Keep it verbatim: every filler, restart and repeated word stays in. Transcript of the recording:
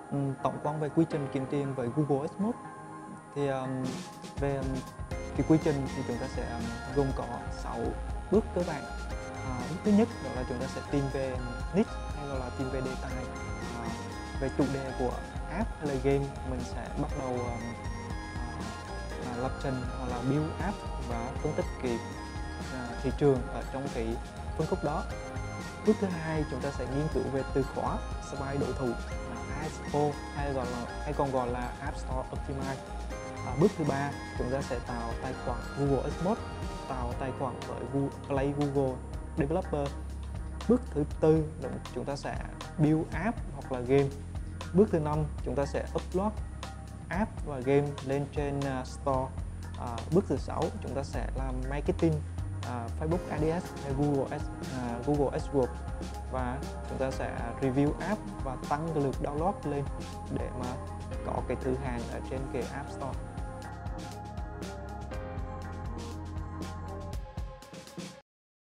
um, tổng quan về quy trình kiếm tiền với Google Ads Mode thì um, về um, cái quy trình thì chúng ta sẽ um, gồm có sáu bước cơ bản. À, bước thứ nhất đó là chúng ta sẽ tìm về niche hay gọi là tìm về đề tài, à, về chủ đề của app hay là game. Mình sẽ bắt đầu um, à, lập trình hoặc là build app và phân tích cái à, thị trường ở trong cái phân khúc đó. Bước thứ hai chúng ta sẽ nghiên cứu về từ khóa spy đối thủ, a ét o hay gọi là hay còn gọi là App Store Optimize. À, bước thứ ba chúng ta sẽ tạo tài khoản Google Ads Mode, tạo tài khoản với Google Play Google Developer. Bước thứ tư chúng ta sẽ build app hoặc là game. Bước thứ năm chúng ta sẽ upload app và game lên trên uh, store. À, bước thứ sáu chúng ta sẽ làm marketing, uh, Facebook Ads hay Google Ads, uh, Google AdWords, và chúng ta sẽ review app và tăng cái lượt download lên để mà có cái thư hàng ở trên cái App Store.